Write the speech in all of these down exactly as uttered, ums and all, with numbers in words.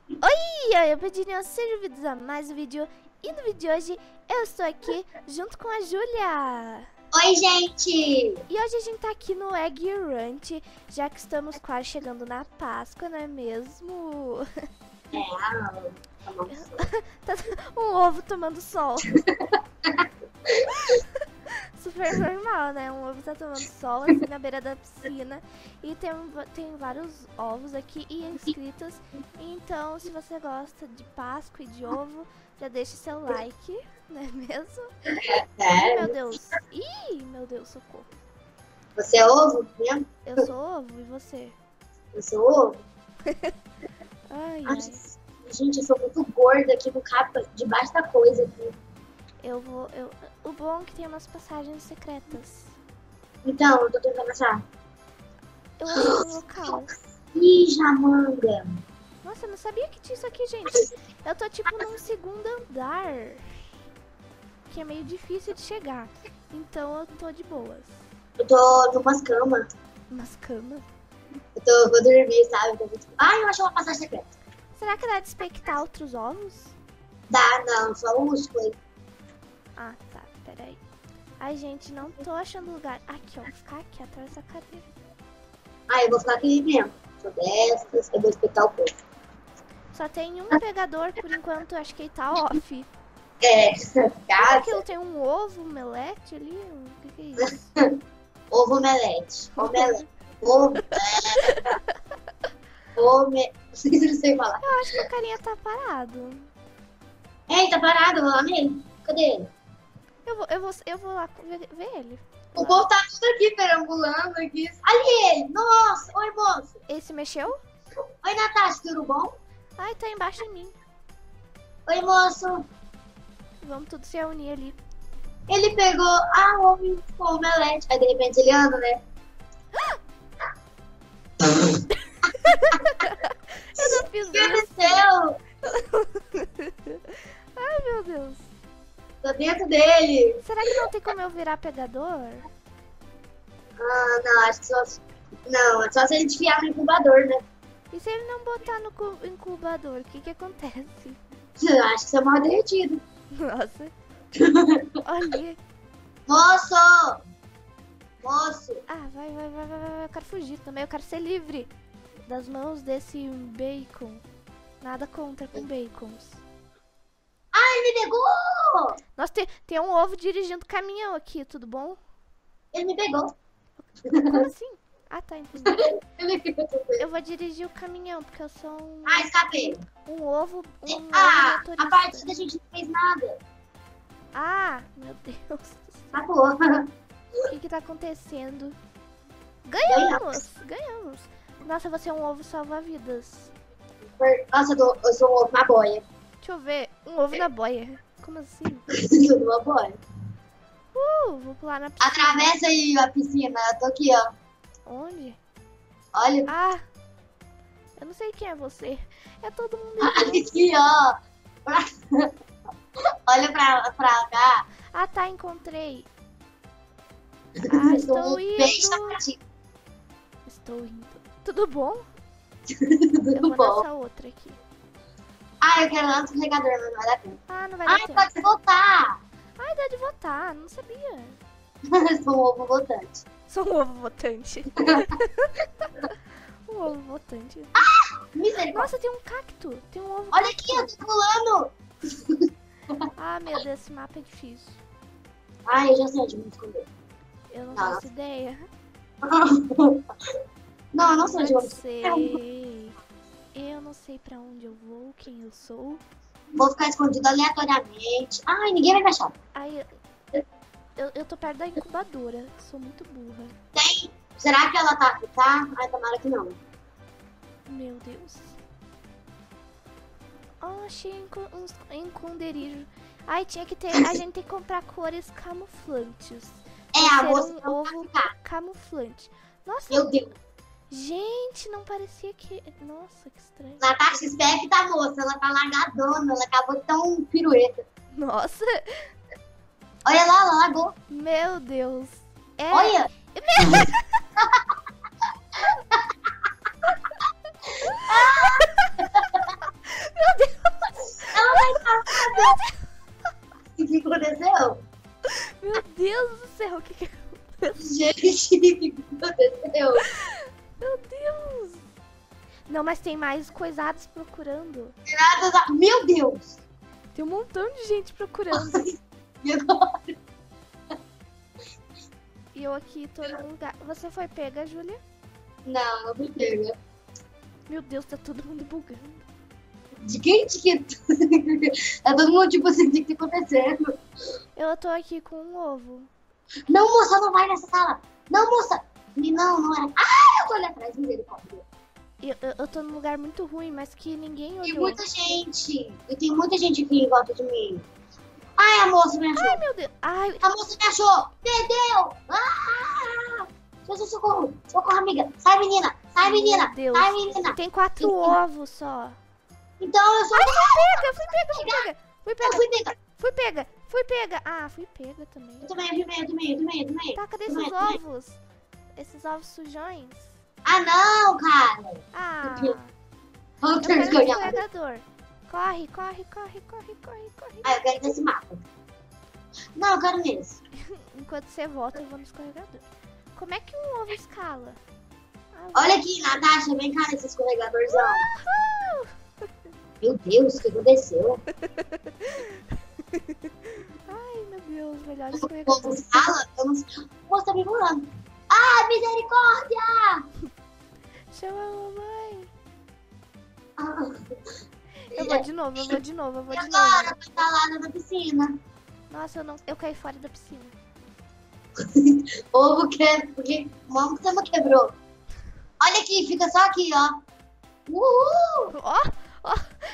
Oi, eu pedi sejam bem-vindos a mais um vídeo. E no vídeo de hoje eu estou aqui junto com a Júlia. Oi, gente! E hoje a gente tá aqui no Egg Ranch, já que estamos quase chegando na Páscoa, não é mesmo? É, tá um ovo tomando sol. Super normal, né? Um ovo tá tomando sol assim na beira da piscina. E tem, tem vários ovos aqui e inscritos. Então, se você gosta de Páscoa e de ovo, já deixa seu like, não é mesmo? é. Ih, meu Deus. Ih, meu Deus, socorro. Você é ovo mesmo? Eu sou ovo e você? Eu sou ovo? Ai, ai. ai. Gente, eu sou muito gorda aqui no capa, debaixo da coisa aqui. Eu vou... Eu, o bom é que tem umas passagens secretas. Então, eu tô tentando achar. Eu acho um local. Ih, jamanga. Nossa, eu não sabia que tinha isso aqui, gente. Eu tô tipo num segundo andar, que é meio difícil de chegar. Então eu tô de boas. Eu tô numas camas. Umas camas? Eu tô, vou dormir, sabe? Eu tô muito... Ai, eu achei uma passagem secreta. Será que dá de expectar outros ovos? Dá, não, só um músculo. Ah, tá, peraí. Ai, gente, não tô achando lugar. Aqui, ó, vou ficar aqui atrás da cadeira. Ah, eu vou ficar aqui mesmo. Sou destas, eu vou espetar o povo. Só tem um pegador por enquanto, acho que ele tá off. É, Será que ele tem um ovo, um omelete ali? O que, que é isso? Ovo omelete. Omelete. Ovo. Ome... Não sei falar. Eu acho que o carinha tá parado. Ei, tá parado, vou lá nele. Cadê ele? Eu vou, eu vou, eu vou lá ver, ver ele. O povo tá tudo aqui, perambulando aqui. Ali ele! Nossa! Oi, moço! Ele se mexeu? Oi, Natasha, tudo bom? Ai, tá embaixo de mim. Oi, moço! Vamos tudo se reunir ali. Ele pegou a ovo com omelete. Aí, de repente, ele anda, né? Eu não fiz O que isso. aconteceu? Ai, meu Deus. Tô dentro dele. Será que não tem como eu virar pegador? Ah, não, acho que só... Não, é só se a gente enfiar no incubador, né? E se ele não botar no cu- incubador, o que que acontece? Acho que você é mal derretido. Nossa. Olha. Moço! Moço! Ah, vai, vai, vai, vai, vai. Eu quero fugir também. Eu quero ser livre das mãos desse bacon. Nada contra com bacons. Ai, me pegou! Nossa, tem, tem um ovo dirigindo caminhão aqui, tudo bom? Ele me pegou. Como assim? Ah, tá, entendi. Ele me pegou. Eu vou dirigir o caminhão, porque eu sou um, Ah, escapei. um ovo, um Ah, ovo motorista. a partida a gente não fez nada. Ah, meu Deus do céu. Acabou. O que que tá acontecendo? Ganhamos! Ganhamos! Nossa, você é um ovo salva-vidas. Nossa, eu, tô, eu sou um ovo na boia. Deixa eu ver. Um ovo na boia. Como assim? Eu sou uma boia. Uh, vou pular na piscina. Atravessa aí a piscina. Eu tô aqui, ó. Onde? Olha. Ah! Eu não sei quem é você. É todo mundo igual. Aqui, ó. Olha pra, pra cá. Ah, tá, encontrei. Ah, estou indo. Estou indo. Tudo bom? Eu Tudo vou bom. nessa outra aqui. Ah, eu quero lá no carregador, mas não vai dar tempo. Ah, não vai dar Ai, tempo. pode voltar. Ai, dá de votar. Não sabia. Eu sou um ovo votante. Sou um ovo votante. Um ovo votante. Misericórdia. Nossa, tem um cacto. Tem um ovo. Olha aqui, eu tô pulando. Ah, meu Deus, esse mapa é difícil. Ai, eu já sei onde me esconder. Eu não Tá. faço ideia. Não, eu não sei onde eu Não vou. sei. Eu não sei pra onde eu vou, quem eu sou. Vou ficar escondido aleatoriamente. Ai, ninguém vai me achar. Ai, eu, eu, eu tô perto da incubadora. Sou muito burra. Tem. Será que ela tá aqui? Tá? Ai, tomara que não. Meu Deus. Oh, achei enco- uns esconderijo. Ai, tinha que ter. A gente tem que comprar cores camuflantes. É, a Ser moça um não vai ovo ficar. camuflante. Nossa, Meu Deus. gente, não parecia que. Nossa, que estranho. Natasha, espere da moça. Ela tá largadona. Ela acabou de dar um pirueta. Nossa, Olha lá, ela largou. meu Deus. É. Olha. Deus do céu, o que que Gente, o que aconteceu? Meu Deus. Não, mas tem mais coisados procurando. Nada da... Meu Deus. Tem um montão de gente procurando. E agora? E eu aqui tô no lugar. Você foi pega, Júlia? Não, não fui pega. Meu Deus, tá todo mundo bugando. De quem que... Tá todo mundo tipo assim, o que que tá acontecendo? Eu tô aqui com um ovo. Não, moça, não vai nessa sala. Não, moça. Não, não era. Ah, eu tô ali atrás, misericórdia. Eu, eu, eu tô num lugar muito ruim, mas que ninguém olhou. Tem muita gente. E tem muita gente aqui em volta de mim. Ai, a moça me achou. Ai, meu Deus. Ai, A moça me achou. Perdeu. Ah! Jesus, socorro. Socorro, amiga. Sai, menina. Sai, menina. meu Deus. Sai, menina. Tem quatro ovos só. Então eu sou... Ai, fui pega, fui pega, fui pega. Fui Eu pega, fui pega. fui pega, fui pega. Ah, fui pega também. Eu também, eu também, eu também, eu também, eu também. Tá, cadê Eu esses também, eu também. ovos? Esses ovos sujões? Ah, não, cara. Ah, Olha eu o quero que um eu ia. escorregador. Corre, corre, corre, corre, corre, corre. Ah, eu quero desse mapa. Não, eu quero nesse. Enquanto você volta, eu vou no escorregador. Como é que um ovo escala? Ah, Olha aqui, Natasha, vem cá nesse escorregadorzão. uhul! Meu Deus, o que aconteceu? Ai, meu Deus, melhor O escorregador. povo fala, eu não sei. O moço tá me voando. Ah, misericórdia! Chama a mamãe. Ah, Eu vou de novo, eu vou de novo, eu vou e de agora? novo. Vai estar lá na piscina. Nossa, eu não, eu caí fora da piscina. Ovo quebra, porque o mambo também quebrou. Olha aqui, fica só aqui, ó. Uhul! Ó, ó.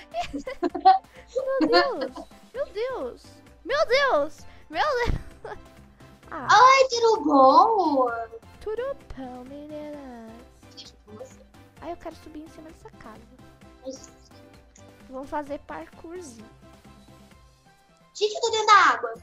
Meu Deus, meu Deus, meu Deus, meu Deus. Ah, Ai, tudo bom? tudo bom, meninas. Gente, como assim? Ai, eu quero subir em cima dessa casa. Mas- Vamos fazer parkourzinho. Gente, eu tô dentro da água.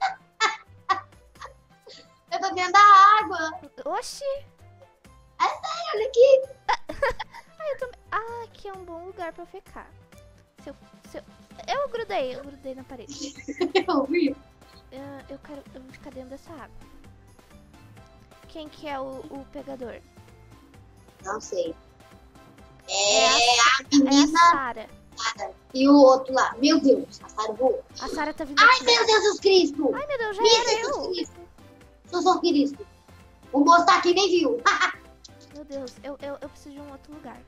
Eu tô dentro da água. Oxi. É sério, olha aqui. Ai, eu também. Ah, aqui é um bom lugar pra ficar. Se eu, se eu... eu grudei, eu grudei na parede. Eu vi. Ah, eu quero, eu vou ficar dentro dessa água. Quem que é o, o pegador? Não sei. É É a, a é a menina Sara. e o outro lá. Meu Deus, a Sara voou. A Sara tá vindo Ai, aqui. meu Jesus Cristo. Ai, meu Deus, já Meu era Jesus eu. Cristo. Jesus Cristo. O moço tá aqui, nem viu. Meu Deus, eu, eu, eu preciso de um outro lugar.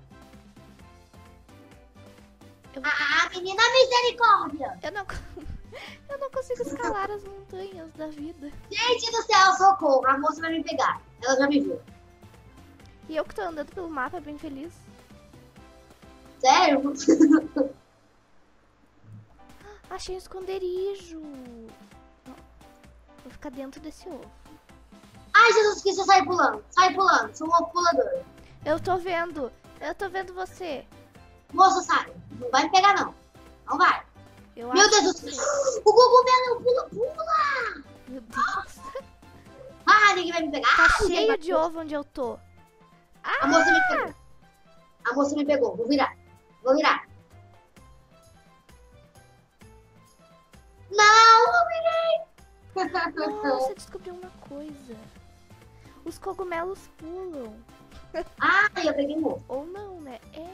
Ah, menina misericórdia. Eu não, eu não consigo escalar as montanhas da vida. Gente do céu, socorro. A moça vai me pegar. Ela já me viu. E eu que tô andando pelo mapa bem feliz. Sério? Achei um esconderijo. Vou ficar dentro desse ovo. Ai, Jesus Cristo, sai pulando. Sai pulando. Sou um ovo pulador. Eu tô vendo. Eu tô vendo você. Moça, sai. Não vai me pegar, não. Não vai. Eu Meu acho Deus do você. céu. O cogumelo pula, pula. Meu Deus. Ah, ninguém vai me pegar. Tá Ah, ninguém cheio vai de me ovo onde eu tô. A Ah! moça me pegou. A moça me pegou. Vou virar. Vou virar. Não, não virei. Nossa, descobri uma coisa. Os cogumelos pulam. Ah, eu peguei um ovo. Ou não, né? É.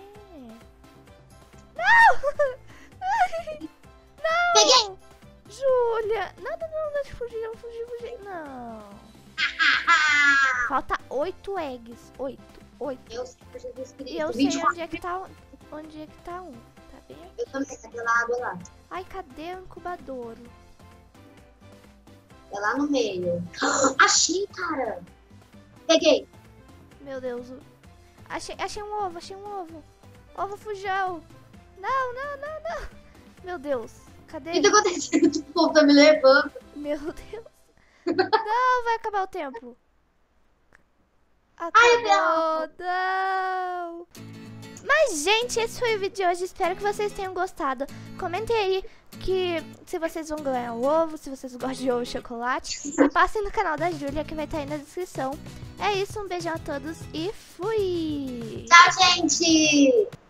Não! Ai, não! Peguei. Júlia! Não, não, não, não, fugir, não, fugir, fugir. Não. Ah, Falta oito eggs. Oito, oito. eu sei por Jesus Cristo. E eu sei vinte e quatro. onde é que tá, onde é que tá um. Tá bem aqui. Eu também, aquela água lá. Ai, cadê o incubador? É lá no meio. Achei, cara. Peguei. Meu Deus. o- Achei, achei um ovo, achei um ovo. Ovo fujão. Não, não, não, não. Meu Deus. Cadê? O que tá acontecendo? O povo tá me levando. Meu Deus. Não, vai acabar o tempo. Ai, Acabou. Não. Mas, gente, esse foi o vídeo de hoje. Espero que vocês tenham gostado. Comentem aí que se vocês vão ganhar o ovo, se vocês gostam de ovo e chocolate. E passem no canal da Júlia, que vai estar aí na descrição. É isso, um beijão a todos e fui! Tchau, gente.